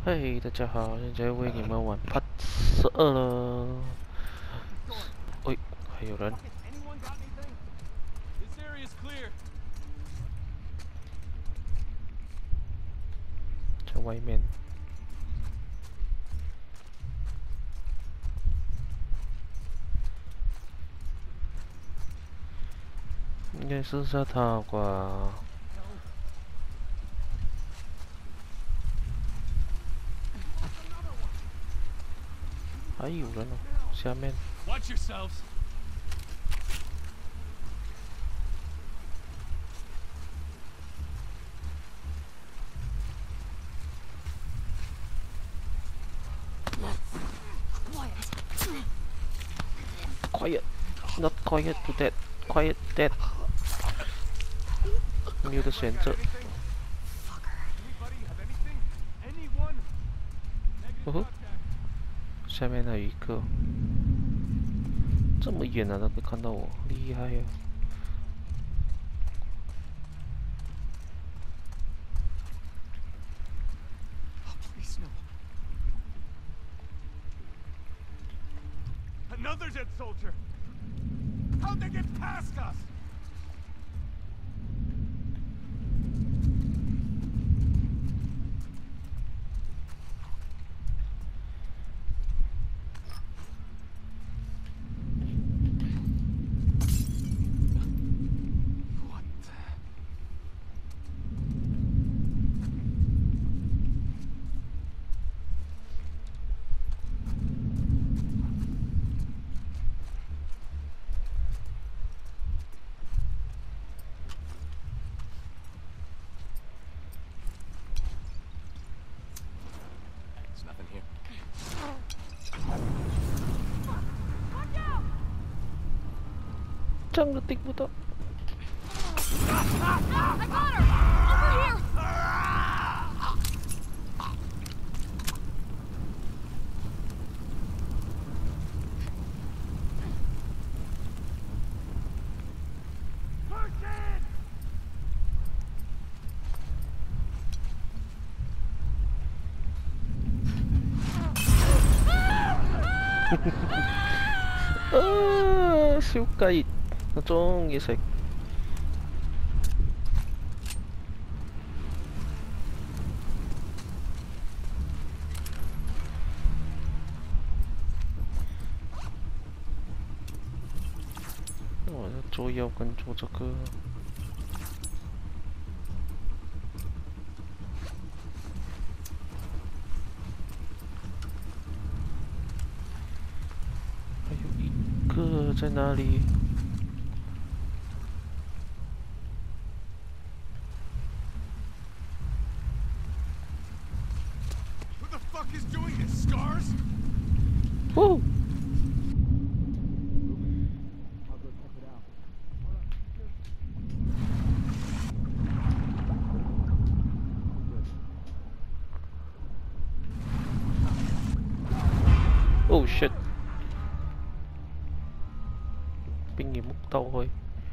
嘿，大家好，现在为你们玩 Part 12了。喂，还有人 Anyone got anything? This area's clear. 在外面，应该是下他吧？还有人哦，下面。 Watch yourselves. ，Quiet, not quiet to that, quiet that。没有的选择。 Anybody have anything? Anyone? 哦吼，下面还有一个，这么远啊，都可以看到我，厉害呀！ Please no. Another dead soldier. How'd they get past us? What the? There's nothing here. 这样都顶不到。 I got her! Over here! Person! 小雞，我中意食。我要做药跟做这个。还有一个在哪里？ Who the fuck is doing this? Scars? Woo! Oh shit！ 冰葉木兜去。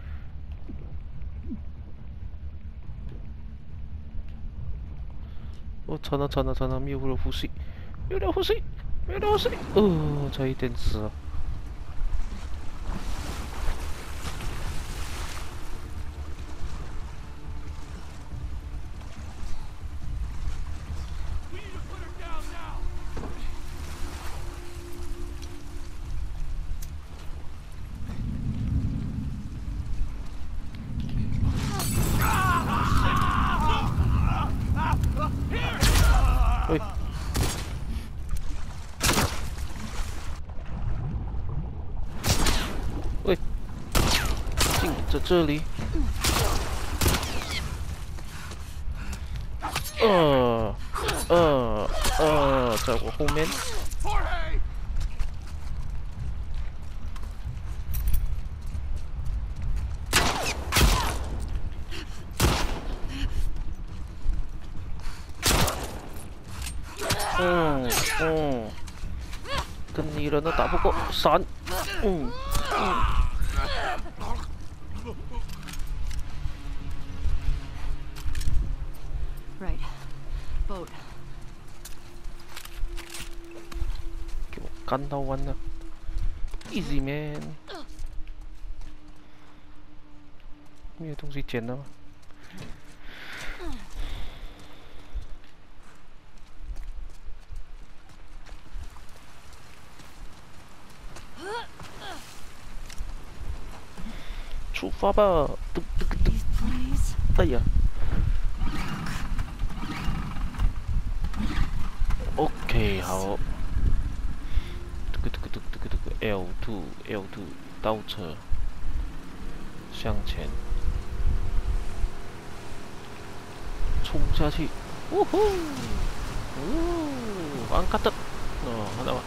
我操了操了操了，没有了呼吸，没有了呼吸，没有了呼吸！哦，差一点死了。 We need to put her down now. 喂，喂，进在这里。在我后面。 Jorge! 跟你人都打不过，闪！ Right. Boat. 干到完了 ，easy man。没有东西捡了吗？出发吧！嘟嘟嘟嘟！哎呀 ，OK， 好。这个 L2 倒车，向前，冲下去！呜呼！往卡特！哦，看到吗？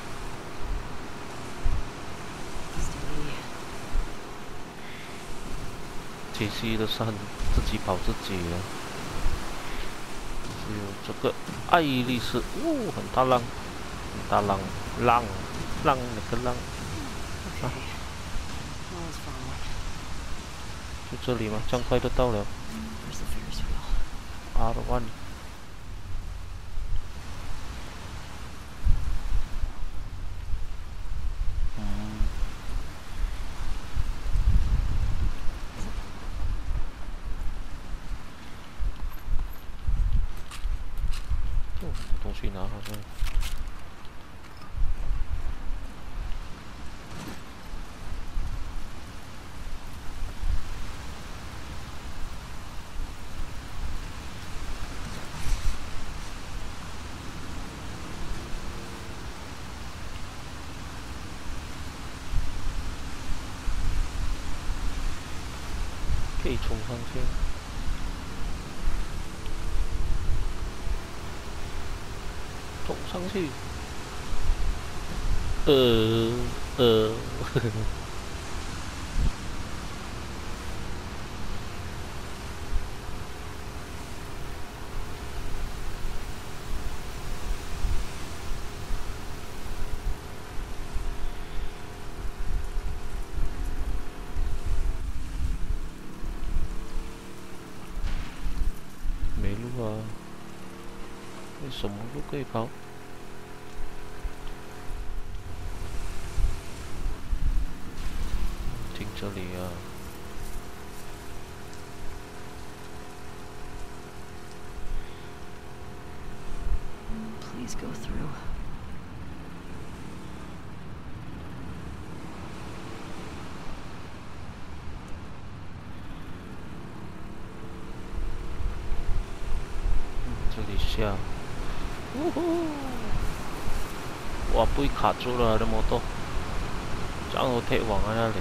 杰西的山自己跑自己了，只有这个爱丽丝，哦，很大浪，很大浪，浪那个浪，啊，就这里吗？这样快就到了。R1。东西拿好像。可以冲上去。冲上去。呵呵。没路啊！为什么路可以跑？停这里啊！ Please go through. 这里下，呜呼！哇，被卡住了，这摩托，这样我贴网在那里，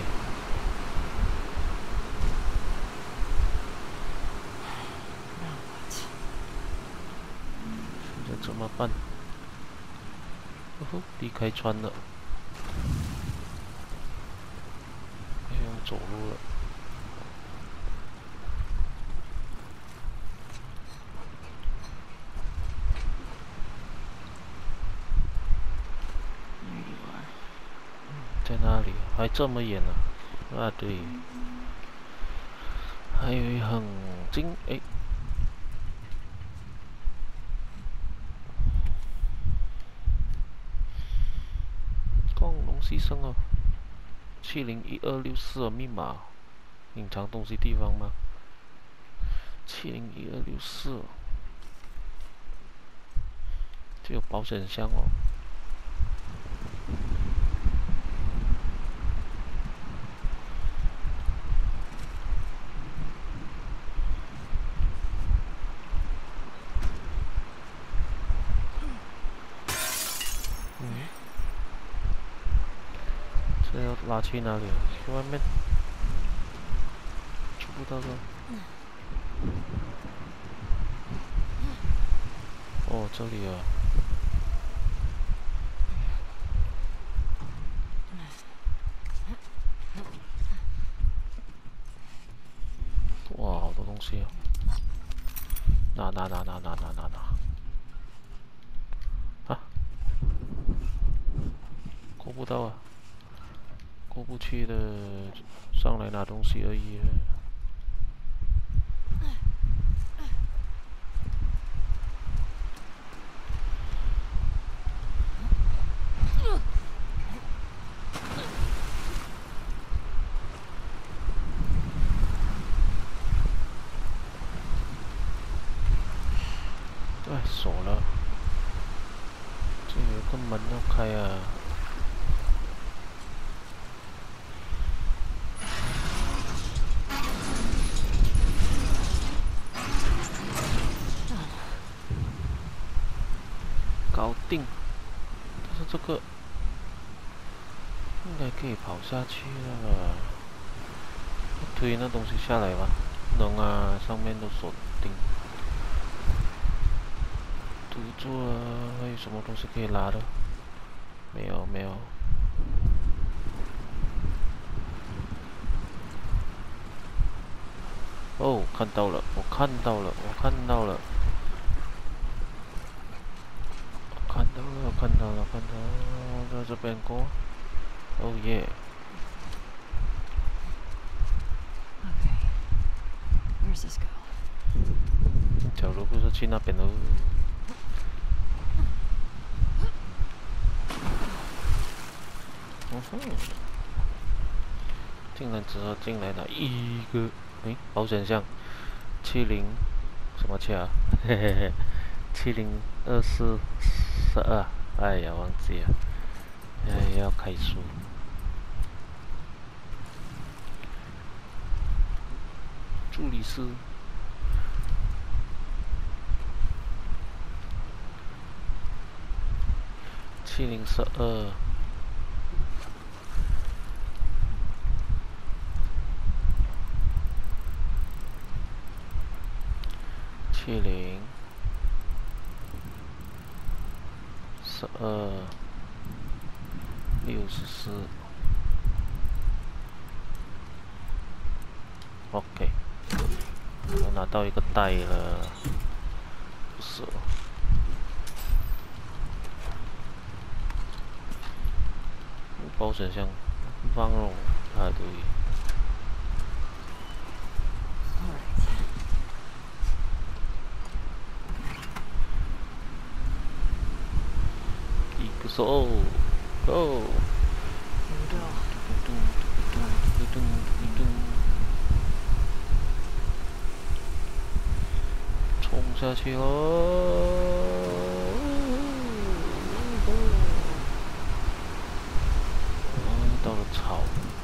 现在怎么办？呜呼，离开船了，不用走路了。 在哪里？还这么远呢？啊，对，还有一横金哎，光荣牺牲哦，701264密码，隐藏东西地方吗？701264，这有保险箱哦。 这要拉去哪里？去外面？出不到的。哦，这里啊。哇，好多东西啊！拿！啊！过不到啊！过不去的，上来拿东西而已。 是有个门要开啊。搞定。但是这个应该可以跑下去了。推那东西下来吧。能啊，上面都锁定。堵住了，还有什么东西可以拉的？没有，没有。哦，看到了，我看到了，我看到了，看到了，看到了，看到了，在这边过。哦耶！ Okay. Where's this go? 这条路不是去那边喽。嗯哼，竟然只是进来了一个，诶，保险箱，70什么车啊？嘿嘿嘿，702412，哎呀，忘记了，哎，要开书。助理师。7012。7012，64。OK， 我拿到一个袋了，不是哦。保险箱放了啊，对。一个手 ，Go。冲下去喽！到了草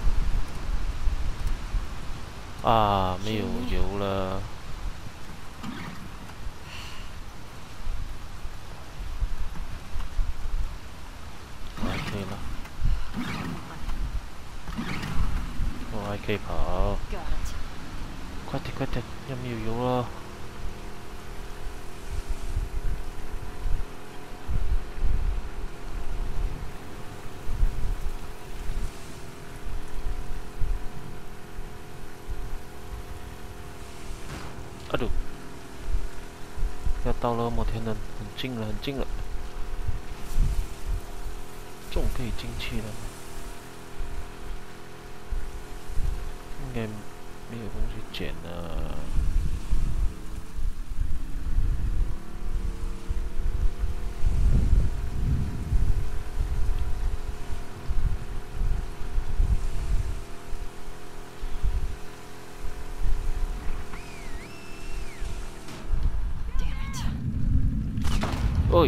啊，没有油了。还可以了，我还可以跑。快点快点，要没有油了。啊嘟！要到了，摩天轮，很近了，很近了。这种可以进去了吗？应该没有东西捡了。喂，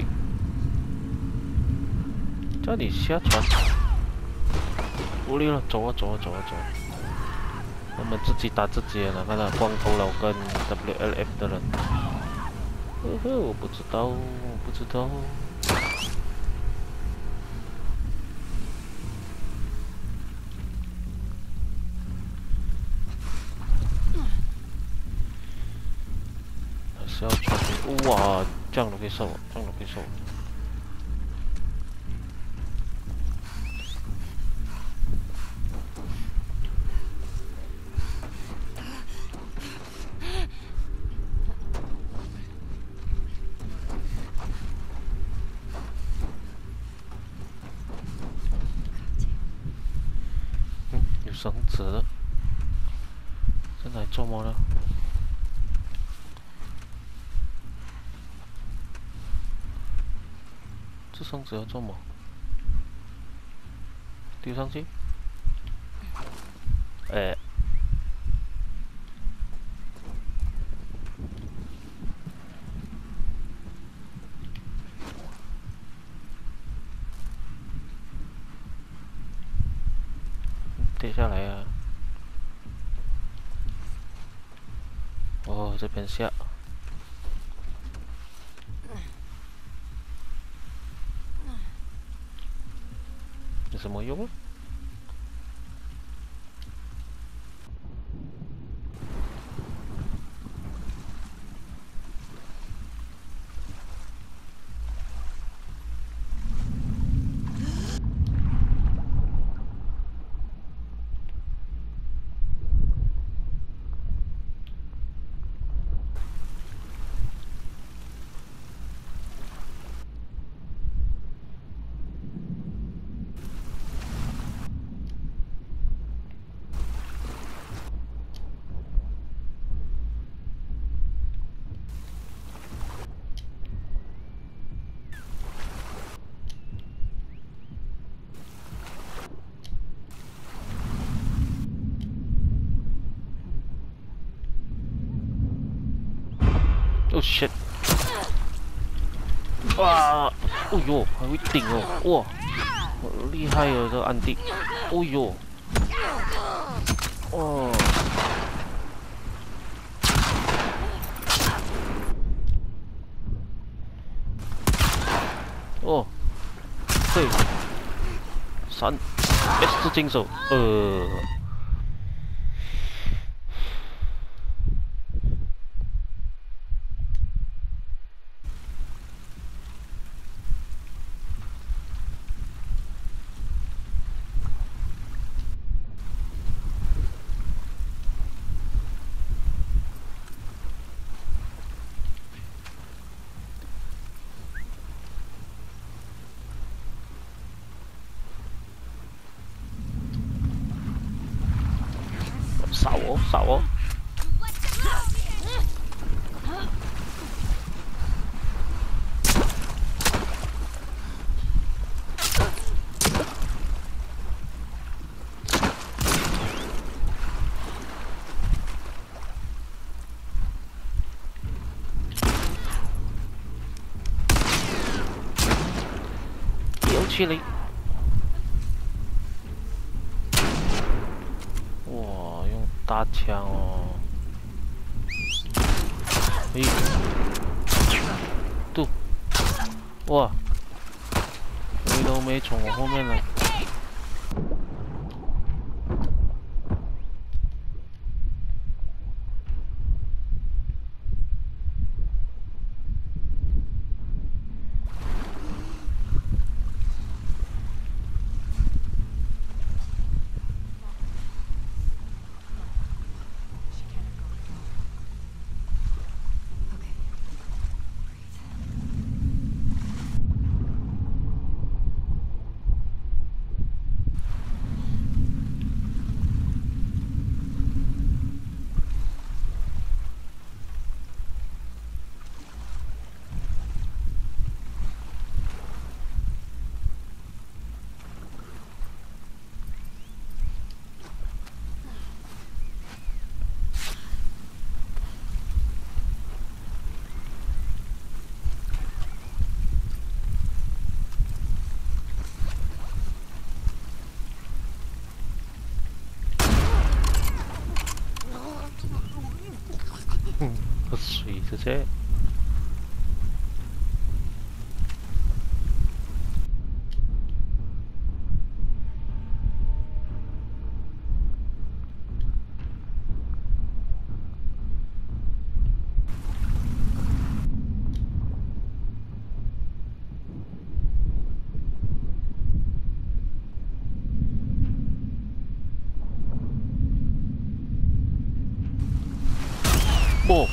叫你下船，无聊了，走啊走啊走啊走啊！我们自己打自己了，看到光头佬跟 WLF 的人。呵呵，我不知道，我不知道。还是要穿哇，这样都可以瘦，这样都可以瘦。有绳子的，在哪里做么呢？这绳子要做么？丢上去？哎。 跌下来啊！哦，这边下。有什么用？Oh shit！ 哇！哦呦，还会顶哦！哇，好厉害哦，这个安迪！哦呦！哦。哦，对，3S 字金手，杀我，杀我！丢起来！哇，用大枪哦！诶，嘟！哇，谁都没从我后面来。喝水直接。不。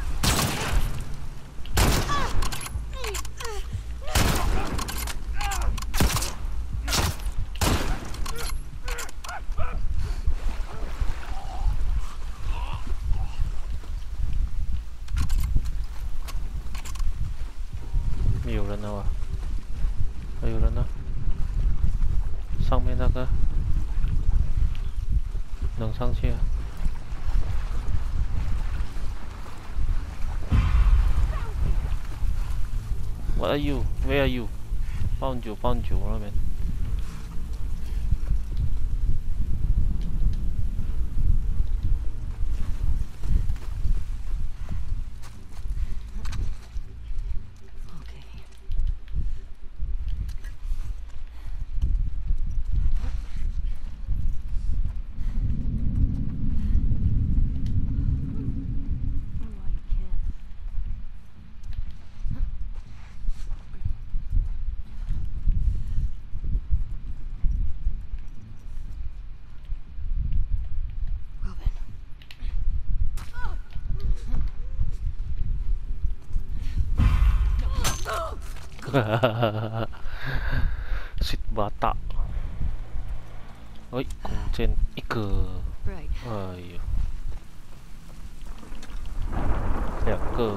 没有人了啊！还有人呢？上面那个能上去啊？ What are you? Where are you? Found you, found you, right man. Xịt bá tạ. Ôi, cùng trên ít cờ. Right. Ơi. Đẹp cờ.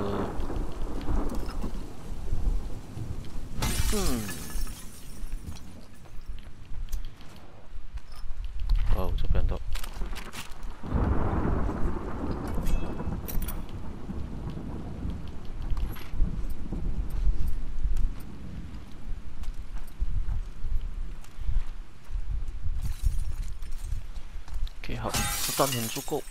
哦，这边的。OK， 好，子弹很足够。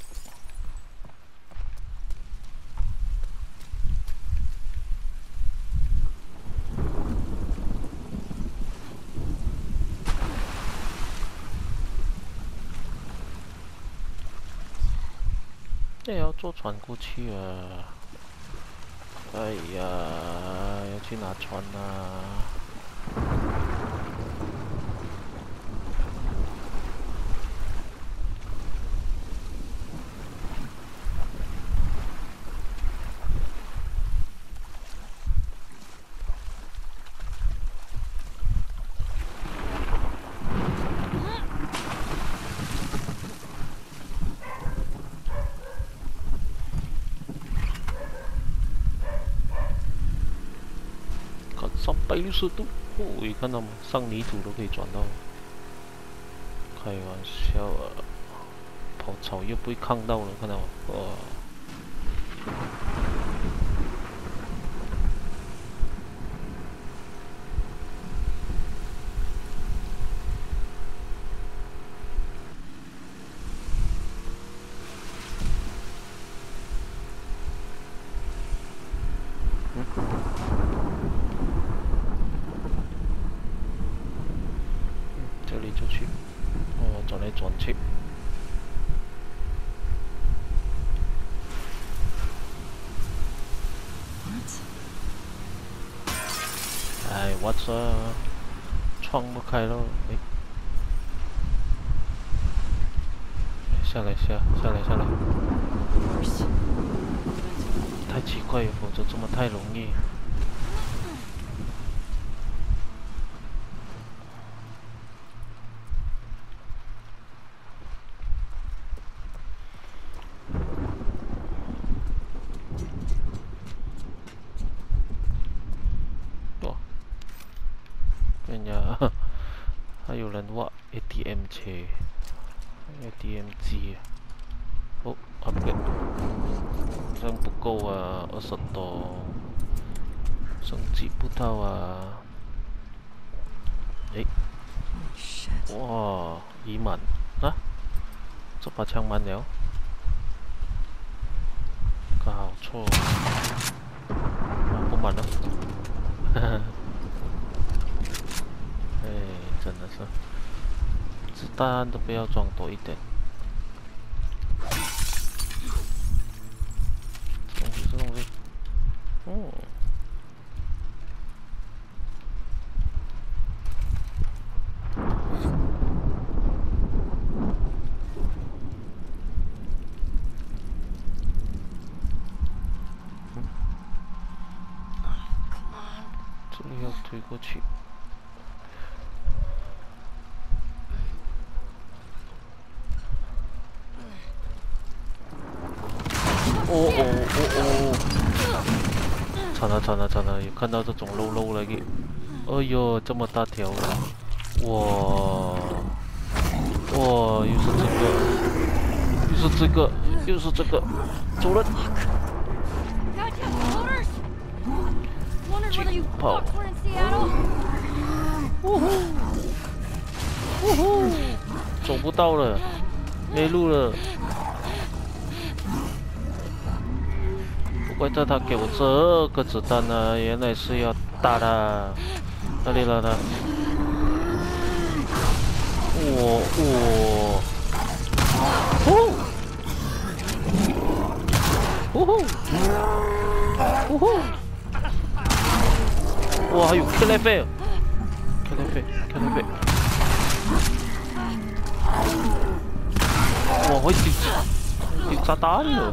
也要坐船过去啊！哎呀，要去拿船啊！360度，哦，你看到吗？上泥土都可以转到。开玩笑啊！跑草又不会看到了，看到吗？哇！这里就去，哦，转来转去。哎，我这窗不开了，哎，下来，下来！太奇怪了，否则这么太容易。人家还有人挖 ATM 车 ，ATM 机。哦，啊不，这样不够啊，20多，升级不到啊。诶，哇，已满啊！这把枪满了，搞错，啊不满了，哈哈。哎，真的是，子弹都不要装多一点。这东西，哦。这里要推过去。哦！惨了！有看到这种肉了给，哎呦，这么大条！哇！又是这个，走人！巨炮！走不到了，没路了。怪不得他给我这个子弹呢，原来是要打的。哪里了呢？哇，还有 K 来飞！哇，会丢炸弹了！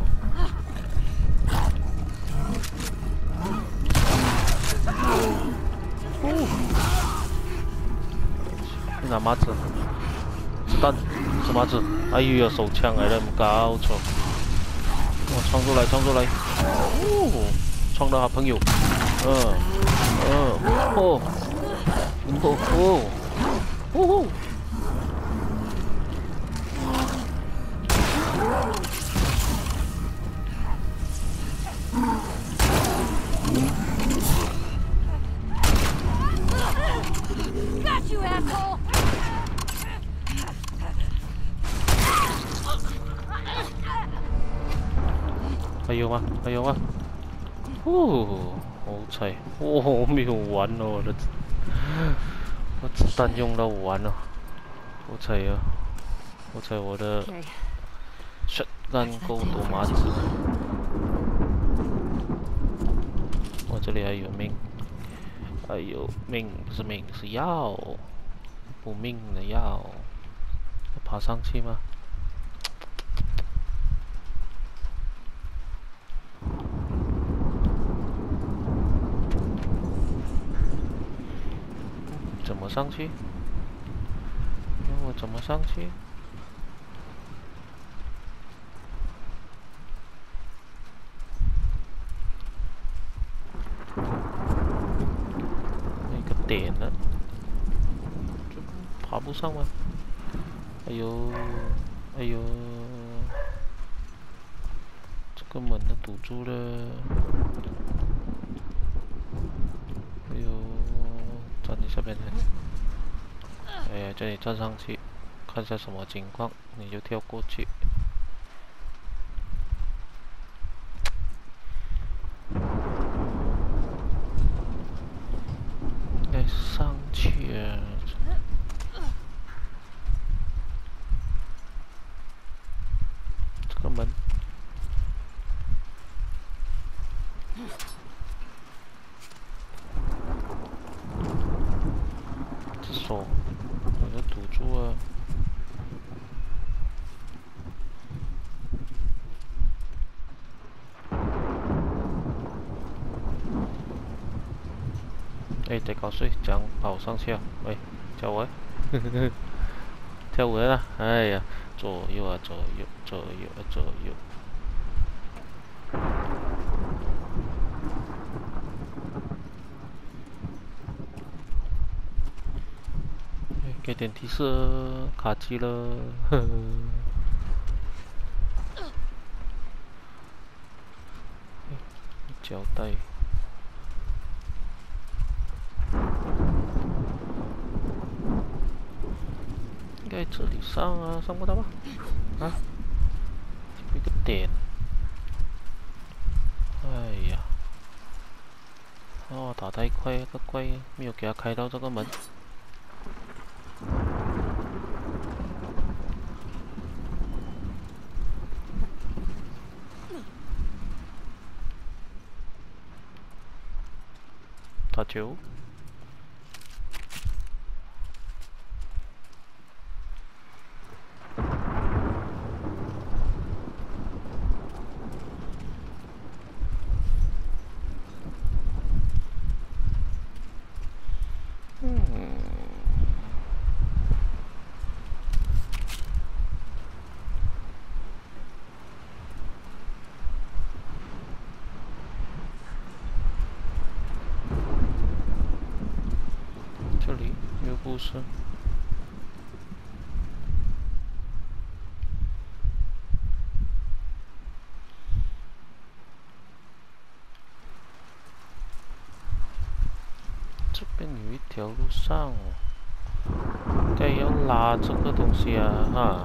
拿麻子，子弹，是麻子。哎呦，手枪来了，搞错！哇，冲出来，冲出来！哦，撞到好朋友。哦，哦，哦。 Got you, asshole! 还有吗？还有吗？哦，好彩！哦，没有完哦，我子弹用到完了，好彩啊！好彩我的 Okay. shotgun 够多麻子。我这里还有命，还有命不是命是药，不命的药。要爬上去吗？ 怎么上去？让我怎么上去？那个点呢？就爬不上吗？哎呦，哎呦，这个门都堵住了。哎呦，站你这边来。哎呀，这里站上去，看下什么情况，你就跳过去。该上去啊！这个门。 这手，把它堵住啊！哎，得搞睡，这样跑上去啊！喂，叫我，跳舞了！哎呀，左右啊，左右，左右啊，左右。给点提示，卡机了，呵呵。胶带。应该这里上啊，上不到吧？啊，一个点。哎呀，哦，打太快，个怪没有给他开到这个门。 打球。这里又不是。这边有一条路上，该要拉这个东西啊，哈。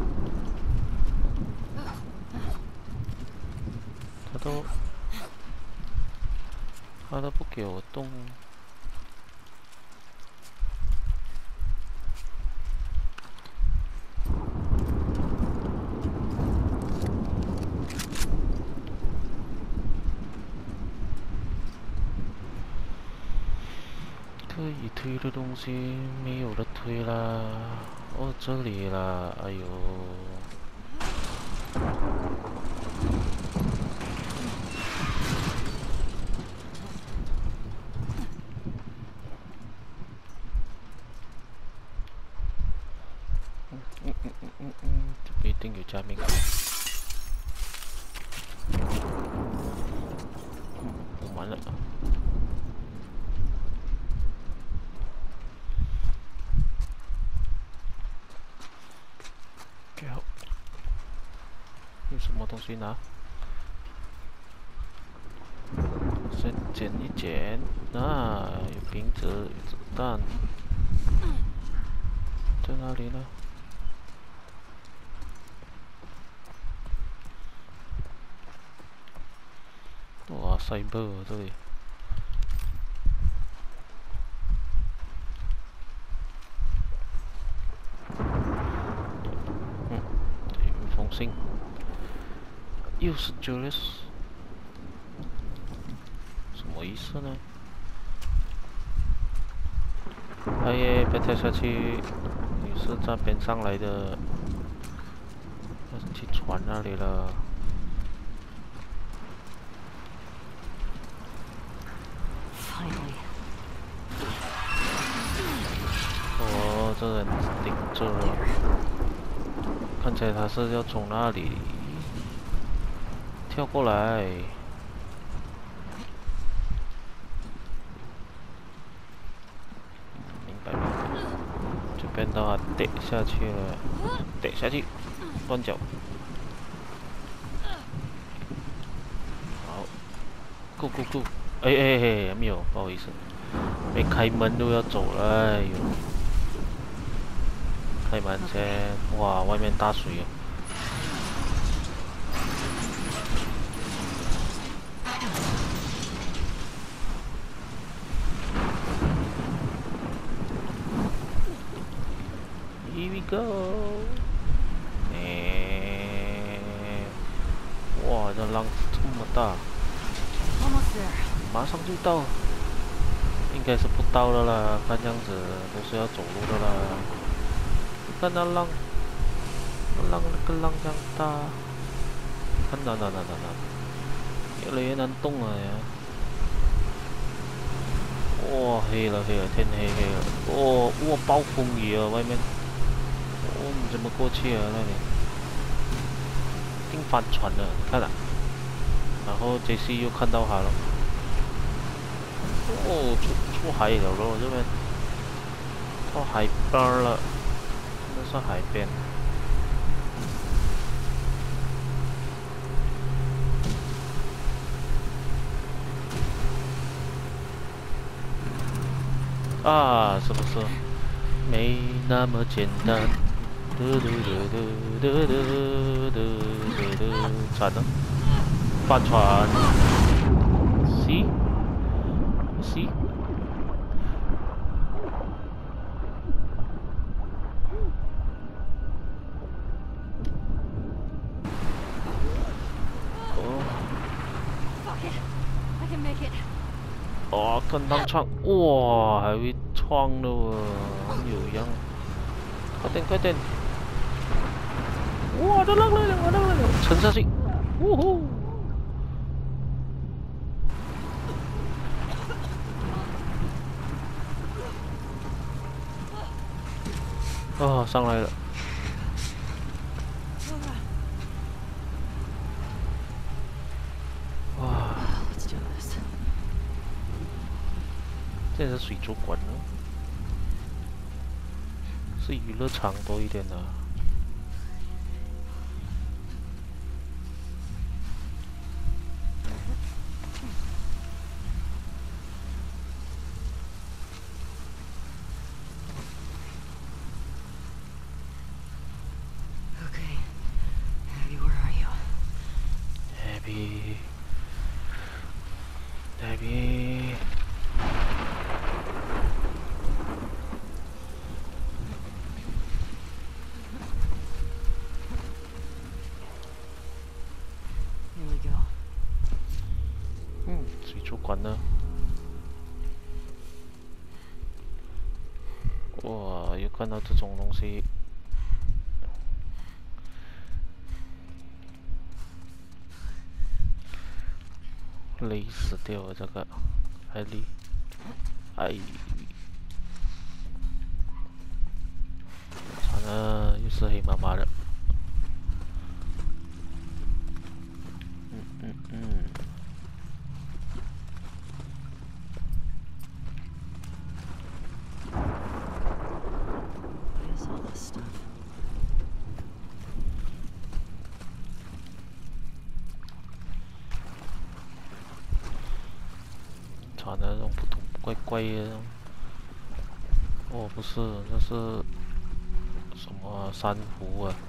他都不给我动。 可以推的东西没有了推啦，哦，这里啦，哎呦， 这不一定有加密卡。完了。给好。有什么东西拿？先捡一捡。啊，有瓶子，有子弹。在哪里呢？哇，cyber 这里。一封信。又是 Julius， 什么意思呢？哎耶，别跳下去！你是在边上来的，要去船那里了。哦，这人顶着了，看起来他是要从那里跳过来。明白明白，就变到他跌下去了，跌下去，断脚。好 ，Go Go Go！ 哎哎哎，还没有，不好意思，没开门都要走了，哎呦！开门先，哇，外面大水啊！Here we go！ 哇，这浪这么大，马上就到，应该是不到了啦，看样子都是要走路的啦。看那浪，那个浪这样大，看那，越来越难动了呀！哇，黑了，天黑了，哦，哇，暴风雨啊，外面，哦，你怎么过去啊那里？一定翻船了，看啊！然后杰西又看到他了，哦，出海了咯，这边到海边了。那是海边。啊，是不是？没那么简单。惨了，翻船。See？ 哦，跟当创，哇，还会创的喎，有样，快点！哇，这浪来了，沉下去，呜呼！哦，上来了。哇，这是水族馆呢，是娱乐场多一点的。Abby. Here we go. 水族馆呢？哇，又看到这种东西。累死掉了，这个还累，哎，惨了，又是黑妈妈的。 What is all this stuff? 传的那种不同怪怪的。哦，不是，这是什么珊瑚啊？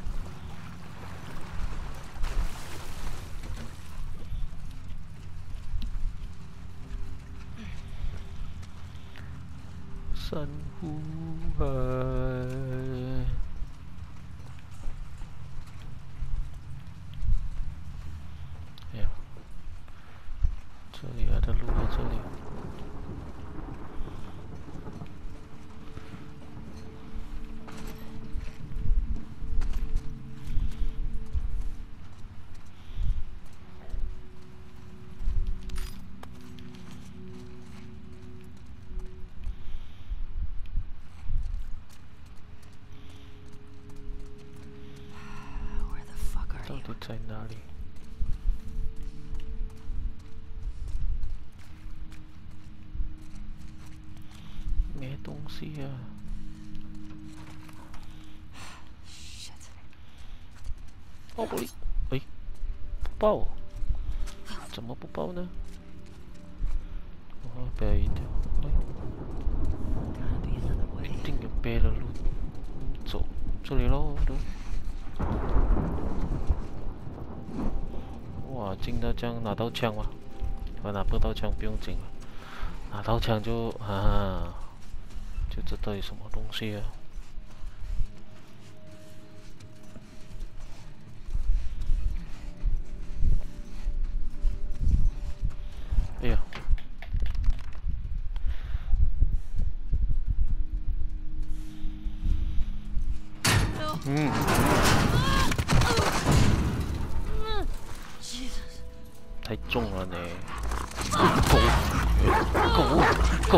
珊瑚海。哎呀，这里啊，这路在这里。 Where the fuck are 到 you? 底在哪里？没东西啊！ Shit. 哦，不，哎，不爆，怎么不爆呢？哦，别一条，哎， Gotta be another way. 一定有别的路走，这里喽，都。哇，进到这样拿到枪吗？拿不到枪不用紧了，拿到枪就就知道有什么东西了。哎呀！ Jesus. 太重了呢！狗！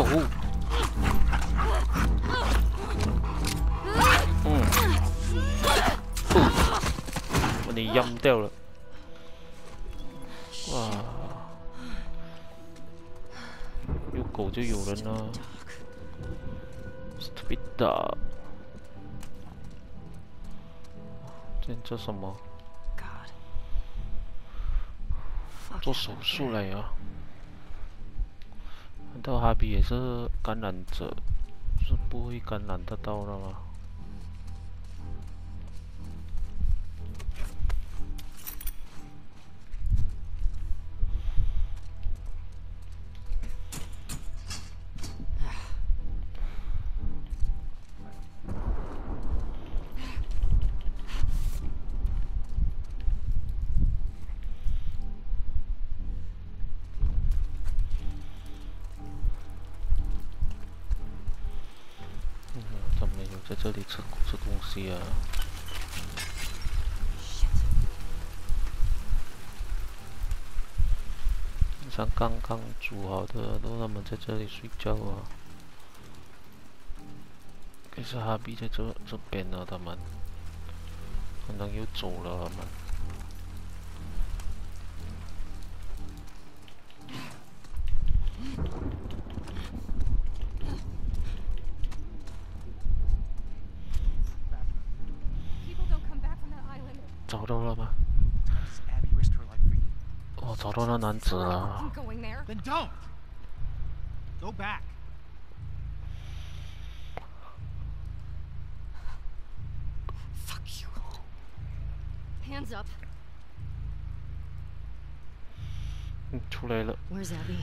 把你淹掉了！哇！有狗就有人了。Stupid dog！ 这什么？ God. Fuck 做 yeah, 手 right 术 there. 了呀？难道哈比也是感染者？是不会感染得到的吗？怎么有在这里吃东西啊？ 像刚刚煮好的，都他们在这里睡觉啊。可是哈比在这边呢，他们可能又走了，他们。 People don't come back from that island. 找到了吗？ How does Abby risk her life for you? 我找到那男子了 I'm。going there. Then don't! Go back. Fuck you. Hands up. 出来了。 Where's Abby?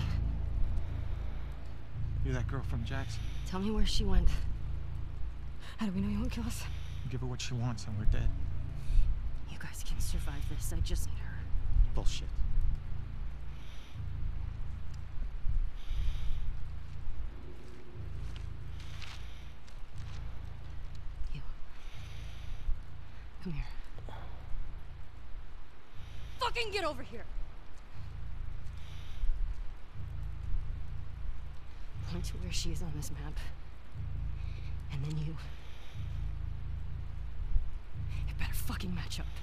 You're that girl from Jackson. Tell me where she went. How do we know you won't kill us? You give her what she wants and we're dead. You guys can survive this. I just need her. Bullshit. You. Come here. Fucking get over here. Point to where she is on this map. And then you. fucking match up.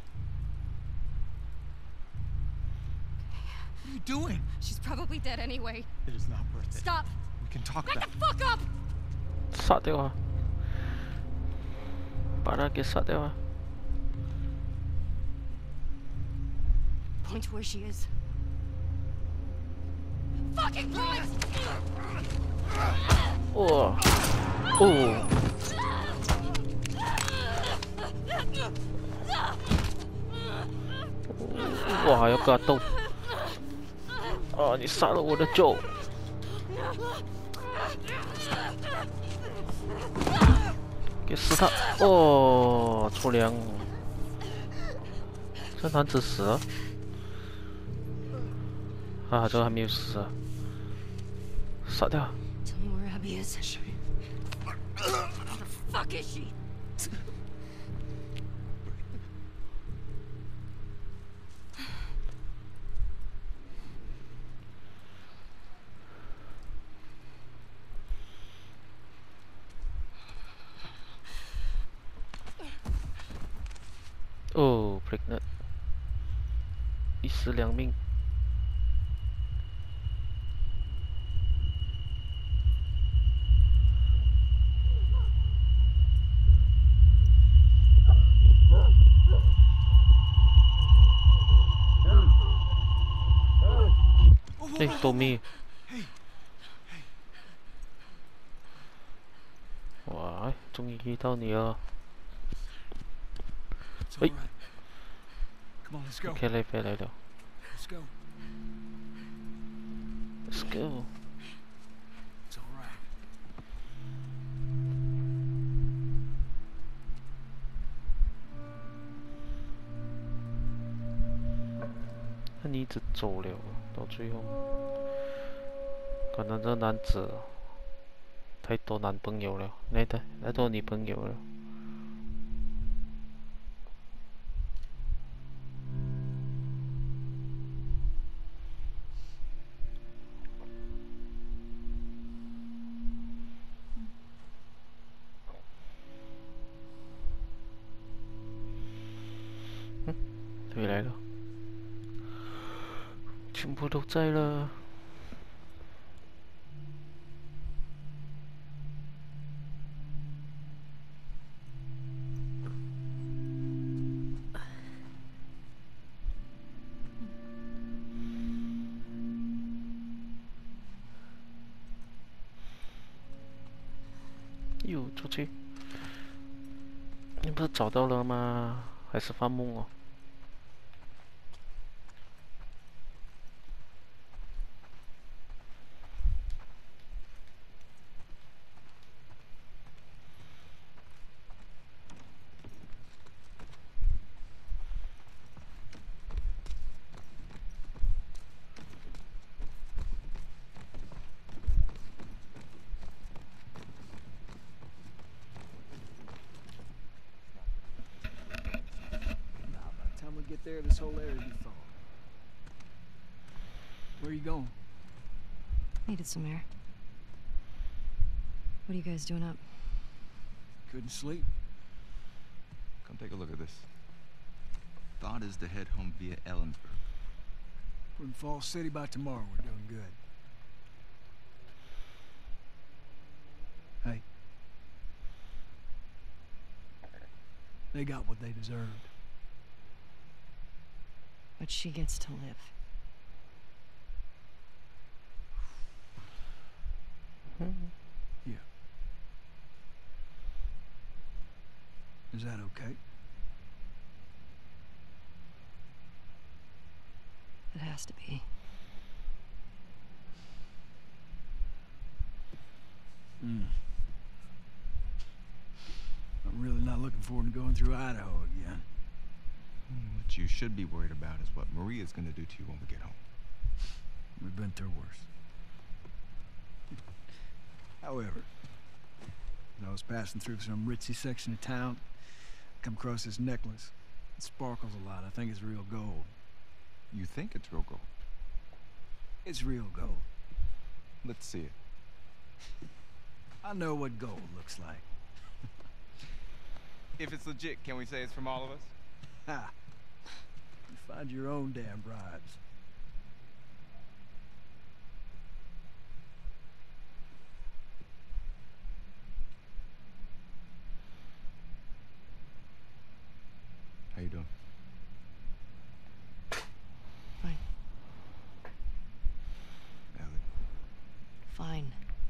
What are you doing? She's probably dead anyway. It is not worth it. Stop! We can talk Back about the fuck up! sát掉啊！把他给杀掉啊！ Point to where she is. Fucking point! 哇！哦！哇，还要跟他斗！啊！你杀了我的舅！给死他！哦，出粮！这男子死了。啊，这个还没有死啊！杀掉！ Tell me where Abby is. Where the fuck is she? Oh, pregnant. 一尸两命。哎，多米。哇，终于遇到你了。 It's all right. Come on, let's go. 开来飞来了 Let's go. ，Let's go。 It's all right. 那你一直走了，到最后，可能这男子太多男朋友了，太多女朋友了。 回来了，全部都在了。哟，出去！你不是找到了吗？还是发梦哦？ By the time we get there, this whole area will be thawed. Where are you going? Needed some air. What are you guys doing up? Couldn't sleep. Come take a look at this. Thought is to head home via Ellensburg. We're in Falls City by tomorrow. We're doing good. Hey. They got what they deserved. But she gets to live. Yeah. Is that okay? It has to be. I'm really not looking forward to going through Idaho again. What you should be worried about is what Maria's gonna do to you when we get home. We've been through worse. However, when I was passing through some ritzy section of town, I come across this necklace. It sparkles a lot. I think it's real gold. You think it's real gold? It's real gold. Let's see it. I know what gold looks like. If it's legit, can we say it's from all of us? Ha! You find your own damn bribes. How you doing? Fine. Ellie. Fine.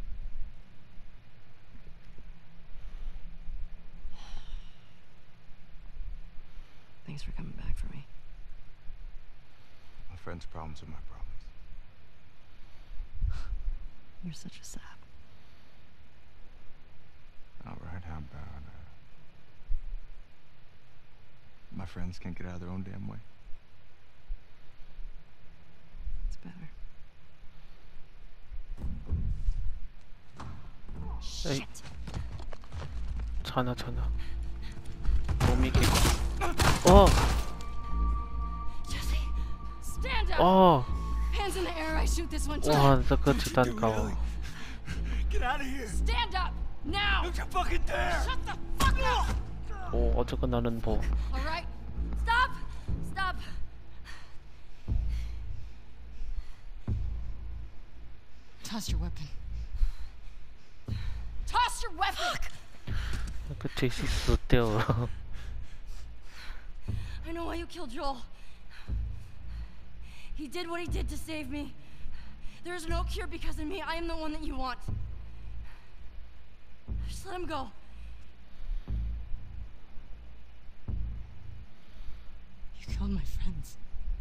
Thanks for coming back for me. My friend's problems are my problems. You're such a sap. All right, how about, my friends can't get out of their own damn way? It's better. Hey. Shit. 차나 차나. 몸이 개. 어. Jesse, stand up. 어. Hands in the air. I shoot this one time. 와,这个子弹高。 Get out of here! Stand up now. Don't you fucking dare! Shut the fuck up. 오, 어저께 나는 뭐. All right. Stop. Stop. Toss your weapon. Toss your weapon. 그 제시 死掉了。 I know why you killed Joel. He did what he did to save me. There is no cure because of me. I am the one that you want. Just let him go. You killed my friends.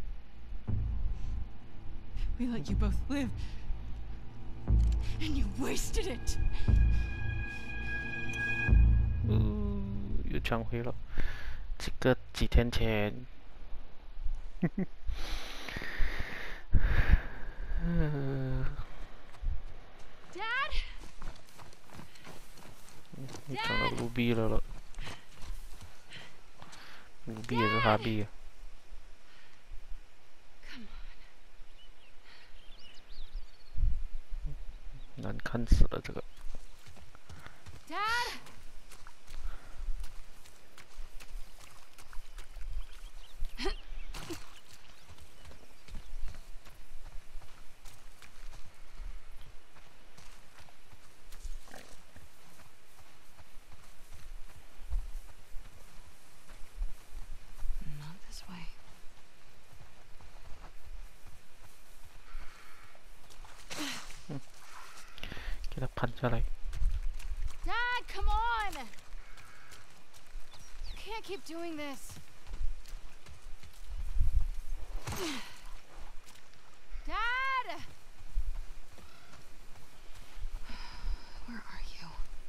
We let you both live. And you wasted it. 又抢回了。这个几天前。 Dad? 又抢到卢比了。卢比也是哈比。难看死了这个。 Dad? Not this way. 给他盘下来。 Dad, come on! You can't keep doing this. Dad! Where are you?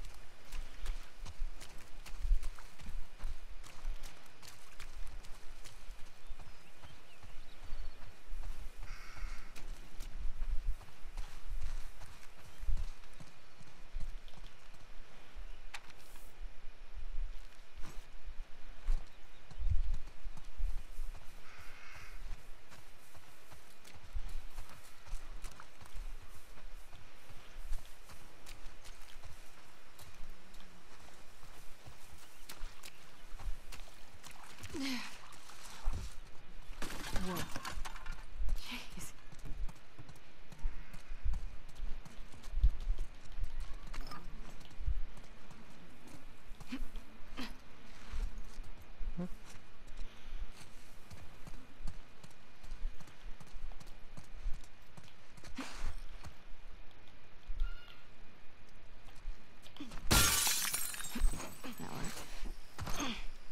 Whoa. Jeez. That worked.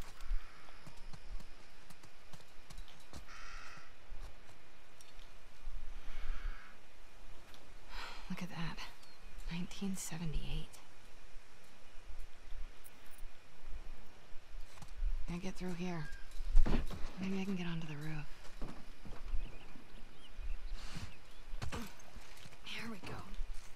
Look at that. 1978. Can't get through here. Maybe I can get onto the roof. Here we go.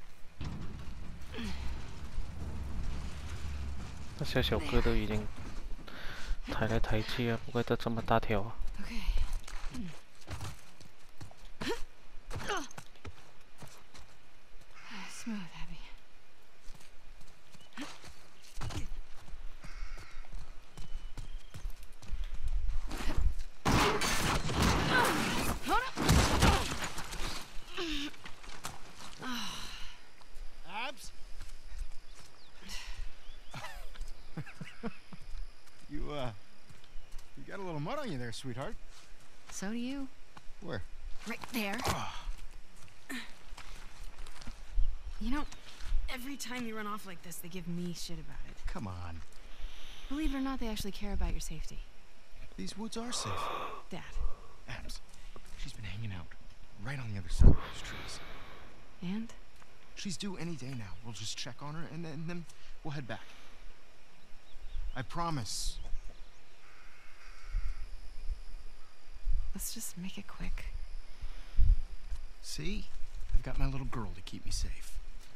那小小哥都已经抬来抬去啊，不怪得这么大条啊。 Okay. Smooth, Abby. You got a little mud on you there, sweetheart. So do you. Where? Right there. You know, every time you run off like this, they give me shit about it. Come on. Believe it or not, they actually care about your safety. These woods are safe. Dad. Adams, she's been hanging out right on the other side of those trees. And? She's due any day now. We'll just check on her and then we'll head back. I promise. Let's just make it quick. See? I've got my little girl to keep me safe.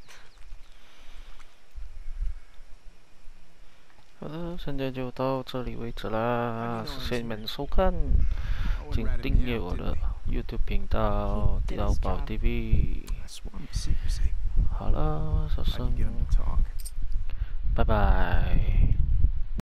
好的，现在就到这里为止啦，谢谢你们收看，请订阅我的 YouTube 频道碉堡 TV。 好了，小声，拜拜。